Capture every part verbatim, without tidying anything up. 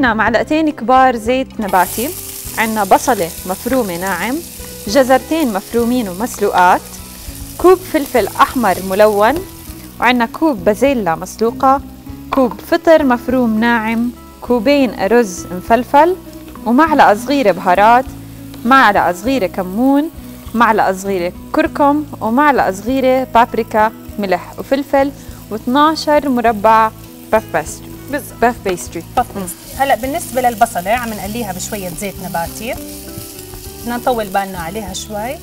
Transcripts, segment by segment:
عنا معلقتين كبار زيت نباتي، عنا بصلة مفرومة ناعم، جزرتين مفرومين ومسلوقات، كوب فلفل أحمر ملون، وعنا كوب بازيلا مسلوقة، كوب فطر مفروم ناعم، كوبين رز مفلفل، ومعلقة صغيرة بهارات، معلقة صغيرة كمون، معلقة صغيرة كركم، ومعلقة صغيرة بابريكا، ملح وفلفل، و12 مربع باف باستري. بالضبط باف بيستري. باف بيستري. هلا بالنسبه للبصله عم نقليها بشويه زيت نباتي، بدنا نطول بالنا عليها شوي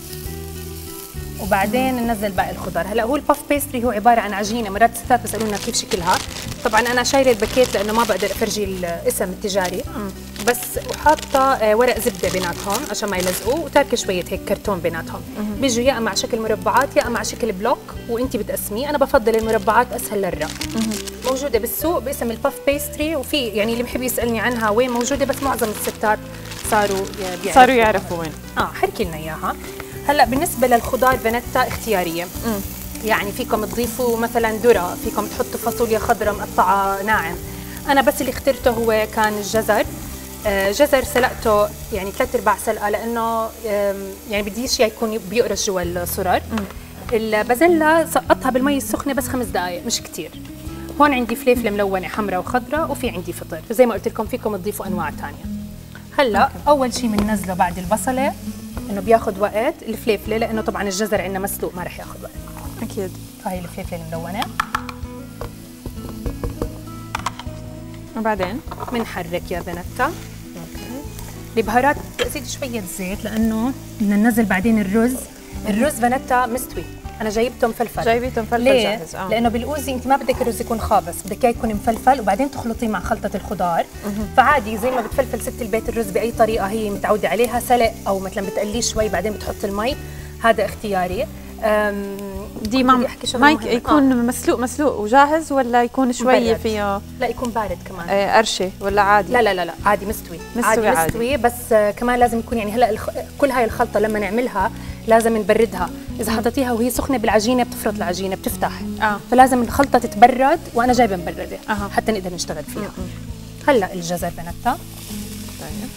وبعدين ننزل باقي الخضار. هلا هو الباف بيستري هو عباره عن عجينه، مرات الستات بيسالونا كيف شكلها. طبعا انا شايله الباكيت لانه ما بقدر افرجي الاسم التجاري، بس وحاطه ورق زبده بيناتهم عشان ما يلزقوا، وتاركه شويه هيك كرتون بيناتهم. بيجوا يا مع شكل مربعات يا مع شكل بلوك، وانت بتقسميه. انا بفضل المربعات اسهل للرق. موجوده بالسوق باسم الباف بيستري، وفي يعني اللي بحب يسالني عنها وين موجوده، بس معظم الستات صاروا بيعرفوا صاروا يعرفوا وين. اه حركي لنا اياها. هلا بالنسبه للخضار فانيتا اختياريه. مم. يعني فيكم تضيفوا مثلا ذره، فيكم تحطوا فاصوليا خضراء مقطعه ناعم. انا بس اللي اخترته هو كان الجزر. آه جزر سلقته يعني ثلاث ارباع سلقه، لانه يعني بديش يكون بيقرش جوا الصرر. البازيلا سقطها بالمي السخنه بس خمس دقائق، مش كثير. هون عندي فليفله ملونه حمراء وخضراء، وفي عندي فطر، وزي ما قلت لكم فيكم تضيفوا انواع ثانيه. هلا أوكي. اول شيء بننزله بعد البصله انه بياخذ وقت الفليفله، لانه طبعا الجزر عندنا مسلوق ما رح ياخذ وقت. اكيد. هاي الفليفله الملونه، وبعدين بنحرك يا فانيتا. اوكي. البهارات بزيد شويه زيت لانه بدنا ننزل بعدين الرز. الرز فانيتا مستوي، انا جايبته مفلفل. جايبته مفلفل جاهز. اه لانه بالاوزي انت ما بدك الرز يكون خابص، بدك اياه يكون مفلفل وبعدين تخلطيه مع خلطه الخضار. مه. فعادي زي ما بتفلفل ست البيت الرز باي طريقه هي متعوده عليها، سلق او مثلا بتقليه شوي بعدين بتحط المي، هذا اختياري. دي ما ما يكون آه. مسلوق مسلوق وجاهز، ولا يكون شوي فيه؟ لا يكون بارد كمان. آه قرشه ولا عادي؟ لا لا لا لا عادي مستوي. مستوي عادي مستوي عادي. بس آه كمان لازم يكون يعني هلا الخ... كل هاي الخلطه لما نعملها لازم نبردها. اذا حطيتيها وهي سخنه بالعجينه بتفرط العجينه بتفتح. آه. فلازم الخلطه تتبرد، وانا جايبه مبرده آه. حتى نقدر نشتغل فيها. م -م. هلا الجزر فانيتا. طيب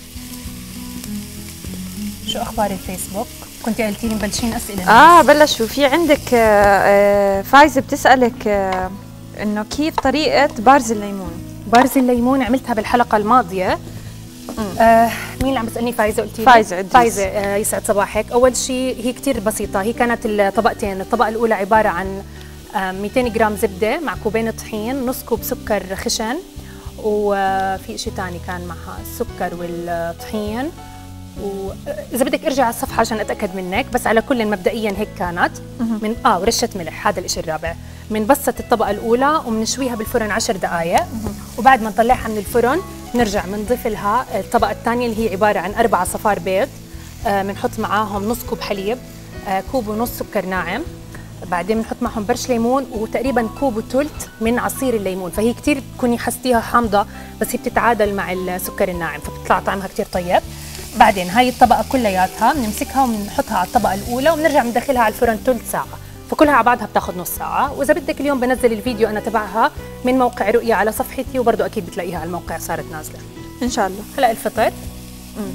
شو اخبار الفيسبوك؟ كنتي قلتي لي مبلشين اسئله. اه بلشوا. في عندك آه فايزه بتسالك آه انه كيف طريقه بارز الليمون. بارز الليمون عملتها بالحلقه الماضيه. آه مين اللي عم بسالني؟ فايزه قلتي لي؟ فايزه فايزه آه يسعد صباحك. اول شيء هي كثير بسيطه، هي كانت الطبقتين. الطبقه الاولى عباره عن آه مئتين جرام زبده مع كوبين طحين، نص كوب سكر خشن، وفي شيء ثاني كان معها السكر والطحين. واذا بدك ارجع على الصفحه عشان اتاكد منك، بس على كل مبدئيا هيك كانت. من اه ورشه ملح، هذا الشيء الرابع. بنبسط الطبقه الاولى وبنشويها بالفرن عشر دقائق، وبعد ما نطلعها من الفرن بنرجع بنضيف لها الطبقه الثانيه اللي هي عباره عن اربع صفار بيض، بنحط آه معاهم نص كوب حليب، آه كوب ونص سكر ناعم، بعدين بنحط معهم برش ليمون وتقريبا كوب وثلث من عصير الليمون. فهي كثير تكوني حستيها حامضه، بس هي بتتعادل مع السكر الناعم فبتطلع طعمها كثير طيب. بعدين هاي الطبقه كلياتها بنمسكها وبنحطها على الطبقه الاولى وبنرجع بندخلها على الفرن ثلث ساعه، فكلها على بعضها بتاخذ نص ساعه. واذا بدك اليوم بنزل الفيديو انا تبعها من موقع رؤيا على صفحتي، وبرضه اكيد بتلاقيها على الموقع صارت نازله ان شاء الله. هلا الفطر. مم.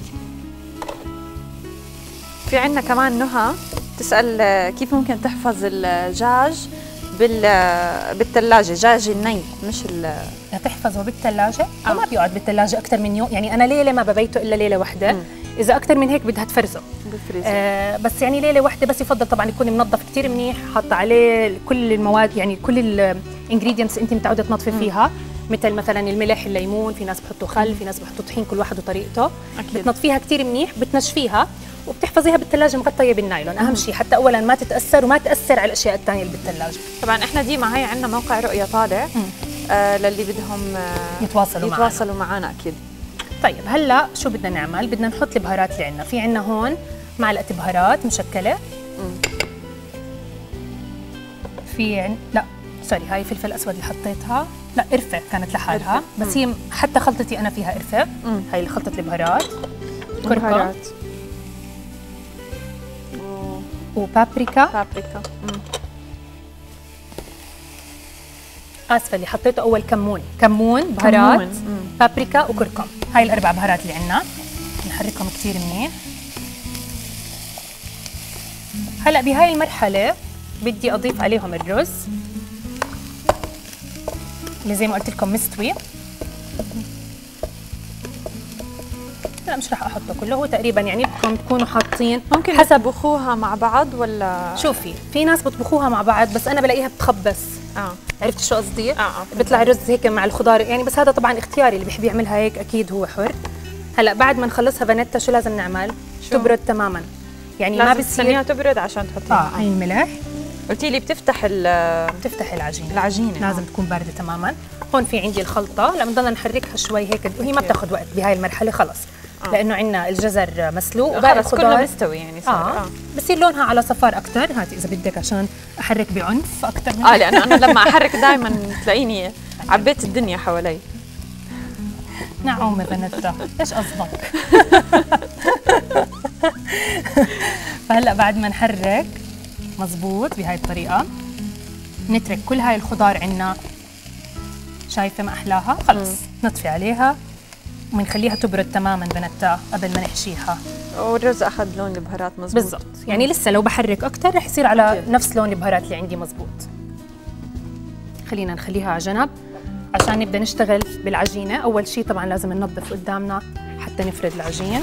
في عندنا كمان نهى تسال كيف ممكن تحفظ الدجاج بال بالثلاجه، دجاج الني مش ال تحفظه بالثلاجه. آه. ما بيقعد بالثلاجه اكثر من يوم، يعني انا ليله ما ببيته الا ليله واحده. مم. اذا اكثر من هيك بدها تفرزه بالفريزر. آه بس يعني ليله واحده بس. يفضل طبعا يكون منظف كثير منيح، حاطه عليه كل المواد، يعني كل الانجريدينتس انت متعوده تنظفي فيها، مثل مثلا الملح، الليمون، في ناس بحطوا خل، في ناس بحطوا طحين، كل واحد وطريقته. أكيد. بتنظفيها كثير منيح، بتنشفيها وبتحفظيها بالثلاجه مغطيه بالنايلون. اهم شيء حتى اولا ما تتاثر وما تاثر على الاشياء الثانيه اللي بالثلاجه. طبعا احنا ديما هي عندنا موقع رؤيا طالع آه للي بدهم آه يتواصلوا معنا يتواصلوا معنا اكيد. طيب هلا شو بدنا نعمل؟ بدنا نحط البهارات اللي عندنا. في عندنا هون معلقه بهارات مشكله. مم. في عن... لا سوري، هاي فلفل اسود اللي حطيتها، لا قرفه كانت لحالها، بس هي حتى خلطتي انا فيها قرفه. مم. هاي خلطه البهارات. كركم وبابريكا. بابريكا. مم. اسفه اللي حطيته اول كمون، كمون بهارات كمون. بابريكا وكركم، هاي الاربع بهارات اللي عندنا. نحركهم كثير منيح. هلا بهاي المرحله بدي اضيف عليهم الرز اللي زي ما قلت لكم مستوي. لا مش رح احطه كله، هو تقريبا يعني بدكم تكونوا حاطين ممكن حسب بخوها مع بعض ولا؟ شوفي في ناس بطبخوها مع بعض بس انا بلاقيها بتخبص. اه عرفتي شو قصدي؟ اه اه بيطلع الرز هيك مع الخضار يعني، بس هذا طبعا اختياري، اللي بيحب يعملها هيك اكيد هو حر. هلا بعد ما نخلصها فانيتا شو لازم نعمل؟ شو؟ تبرد تماما، يعني ما بتصير تستنيها تبرد عشان تحطيها. اه هاي الملح قلتي لي بتفتح ال بتفتح العجينه، العجينه لازم آه. تكون بارده تماما. هون في عندي الخلطه، لما نضلنا نحركها شوي هيك وهي ما بتاخذ وقت بهاي المرحله خلص. آه. لانه عندنا الجزر مسلوق وباقي خلص كله مستوي يعني صار. آه. آه. بصير لونها على صفار اكثر. هاتي اذا بدك عشان احرك بعنف اكثر من اه لانه انا لما احرك دائما تلاقيني عبيت الدنيا حوالي. نعومه فانيتا ايش قصدك؟ فهلا بعد ما نحرك مزبوط بهاي الطريقه نترك كل هاي الخضار عنا، شايفه ما احلاها. خلص نطفي عليها وبنخليها تبرد تماما فانيتا قبل ما نحشيها. والرز اخذ لون البهارات مزبوط بالضبط، يعني لسه لو بحرك اكثر رح يصير على نفس لون البهارات اللي عندي مزبوط. خلينا نخليها على جنب عشان نبدا نشتغل بالعجينه. اول شيء طبعا لازم ننظف قدامنا حتى نفرد العجين.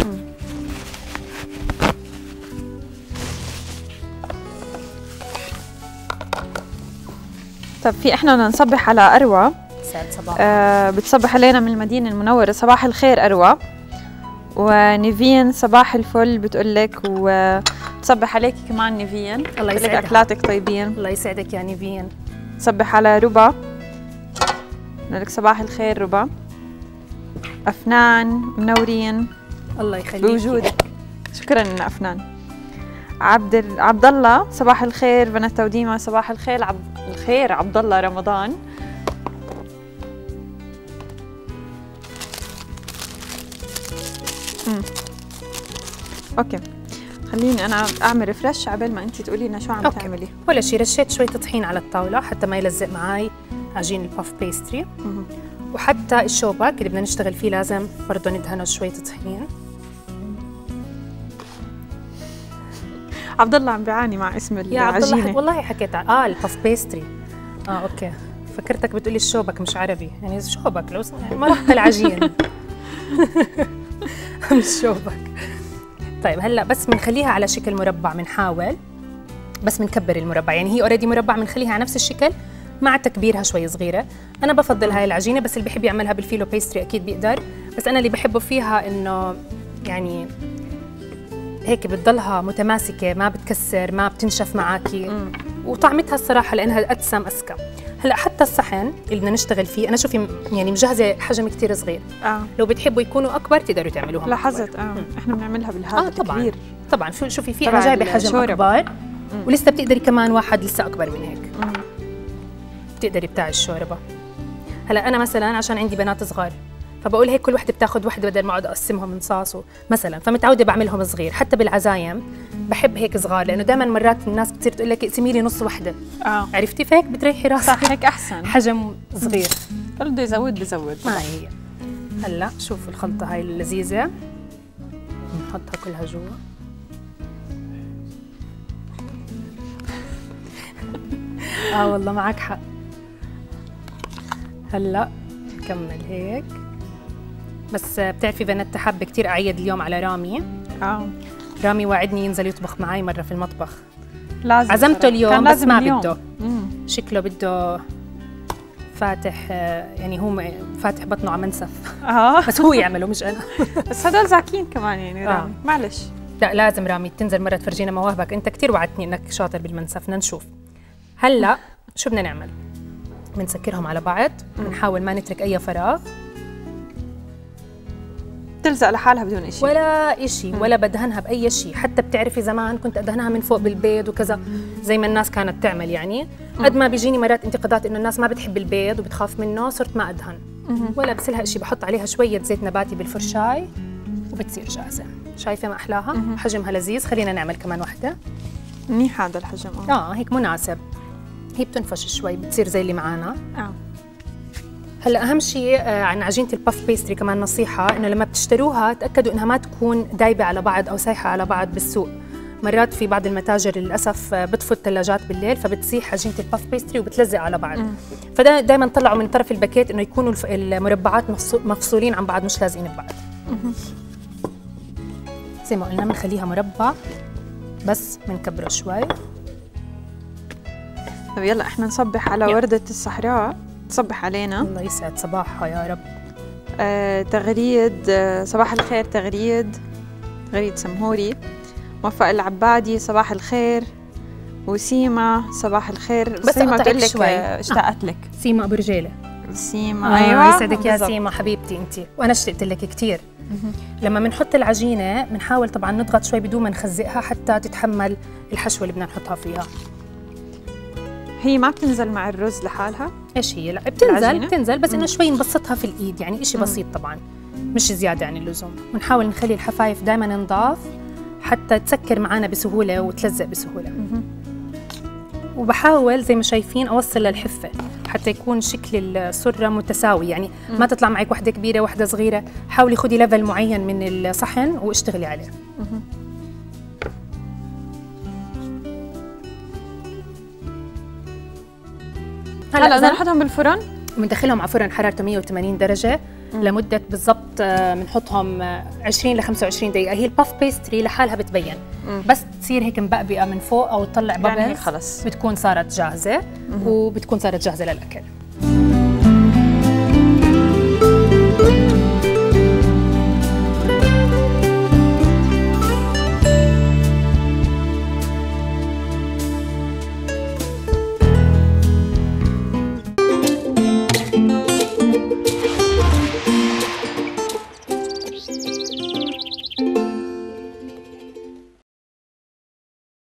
طب في احنا بدنا نصبح على اروى. سعد صباح. آه بتصبح علينا من المدينه المنوره. صباح الخير اروى. ونيفين صباح الفل بتقول لك، وتصبح عليكي كمان نيفين. الله لك يسعدها. اكلاتك طيبين. الله يسعدك يا نيفين. صبح على ربا، بقول لك صباح الخير ربا. افنان منورين الله يخليك بوجودك. شكرا افنان. عبد ال... عبد الله صباح الخير. بنات وديما صباح الخير. عبد الخير عبد الله رمضان. امم اوكي خليني انا اعمل ريفرش عبال ما انت تقولي لنا شو عم أوكي. تعملي. ولا شيء، رشيت شويه طحين على الطاوله حتى ما يلزق معي عجين الباف بيستري. مم. وحتى الشوبك اللي بدنا نشتغل فيه لازم برضه ندهنه شويه طحين. عبد الله عم بيعاني مع اسم يا عبد الله العجينه. والله حكيت عن اه الباف بيستري. اه اوكي فكرتك بتقولي الشوبك مش عربي، يعني شوبك لو يعني مرق العجين مش شوبك. طيب هلا بس بنخليها على شكل مربع، بنحاول بس بنكبر المربع، يعني هي اوريدي مربع بنخليها على نفس الشكل مع تكبيرها شوي صغيره. انا بفضل هاي العجينه، بس اللي بحب يعملها بالفيلو بيستري اكيد بيقدر، بس انا اللي بحبه فيها انه يعني هيك بتضلها متماسكه، ما بتكسر، ما بتنشف معاكي. مم. وطعمتها الصراحه لانها اتسم اسكى. هلا حتى الصحن اللي بدنا نشتغل فيه انا شوفي يعني مجهزه حجم كثير صغير. اه لو بتحبوا يكونوا اكبر تقدروا تعملوها. لاحظت اه احنا بنعملها بالهذا آه طبعا كبير. طبعا شو شوفي في انا جايبه حجم اكبر. مم. ولسه بتقدري كمان واحد لسه اكبر من هيك. مم. بتقدري بتاع الشوربه. هلا انا مثلا عشان عندي بنات صغار فبقول هيك كل وحده بتاخذ وحده بدل ما اقعد اقسمهم من صاص مثلا، فمتعوده بعملهم صغير. حتى بالعزايم بحب هيك صغار، لانه دائما مرات الناس بتصير تقول لك اقسمي لي نص وحده. اه عرفتي، فهيك بتريحي راسك. صح هيك احسن. حجم صغير. بده يزود بزود. ما هي هلا شوفوا الخلطه هاي اللذيذه بنحطها كلها جوا. اه والله معك حق. هلا نكمل هيك. بس بتعرفي فانيتا حابه كثير اعيد اليوم على رامي. اه رامي وعدني ينزل يطبخ معي مره في المطبخ. لازم عزمته اليوم بس ما اليوم. بده مم. شكله بده فاتح، يعني هو فاتح بطنه على منسف. اه بس هو يعمله مش انا. بس هدول زاكين كمان يعني رامي. آه. معلش لا لازم رامي تنزل مره تفرجينا مواهبك، انت كثير وعدتني انك شاطر بالمنسف. بدنا نشوف. هلا شو بدنا نعمل؟ بنسكرهم على بعض، بنحاول ما نترك اي فراغ. تلزق لحالها بدون شيء ولا شيء ولا بدهنها باي شيء. حتى بتعرفي زمان كنت ادهنها من فوق بالبيض وكذا زي ما الناس كانت تعمل. يعني قد ما بيجيني مرات انتقادات انه الناس ما بتحب البيض وبتخاف منه، صرت ما ادهن ولا بسلها شيء. بحط عليها شويه زيت نباتي بالفرشاي وبتصير جاهزه. شايفه ما احلاها؟ حجمها لذيذ. خلينا نعمل كمان وحده. منيح هذا الحجم. اه اه هيك مناسب. هي بتنفش شوي بتصير زي اللي معانا. اه هلا اهم شيء عن عجينه الباف بيستري كمان نصيحه، انه لما بتشتروها تاكدوا انها ما تكون دايبه على بعض او سايحه على بعض بالسوق. مرات في بعض المتاجر للاسف بتفوت الثلاجات بالليل فبتسيح عجينه الباف بيستري وبتلزق على بعض. فده دائما طلعوا من طرف الباكيت انه يكونوا المربعات مفصولين عن بعض مش لازقين ببعض. زي ما قلنا بنخليها مربع بس بنكبره شوي. طيب يلا احنا نصبح على يلا. وردة الصحراء تصبح علينا. الله يسعد صباحها يا رب. آه تغريد، آه صباح الخير تغريد، تغريد سمهوري. موفق العبادي صباح الخير، وسيما صباح الخير. بس سيما أقطعك بتقول لك شوي. آه اشتقت لك. سيما ابو رجيله. سيما آه ايوه يسعدك يا بالضبط. سيما حبيبتي انت، وانا اشتقت لك كثير. لما بنحط العجينه بنحاول طبعا نضغط شوي بدون ما نخزقها حتى تتحمل الحشوه اللي بدنا نحطها فيها. هي ما بتنزل مع الرز لحالها؟ ايش هي؟ لا بتنزل العجينة؟ بتنزل بس انه شوي نبسطها في الايد، يعني شيء بسيط طبعا مش زياده عن اللزوم. ونحاول نخلي الحفايف دائما نضاف حتى تسكر معنا بسهوله وتلزق بسهوله. وبحاول زي ما شايفين اوصل للحفه حتى يكون شكل السره متساوي، يعني ما تطلع معك وحده كبيره وحده صغيره. حاولي خدي ليفل معين من الصحن واشتغلي عليه. هلا بدنا نحطهم بالفرن. بندخلهم على فرن حرارته مية وثمانين درجه لمده بالضبط بنحطهم عشرين ل خمسة وعشرين دقيقه. هي الباف بيستري لحالها بتبين مم. بس تصير هيك مبقبقه من فوق او تطلع بابلز يعني خلص بتكون صارت جاهزه. مم. وبتكون صارت جاهزه للاكل.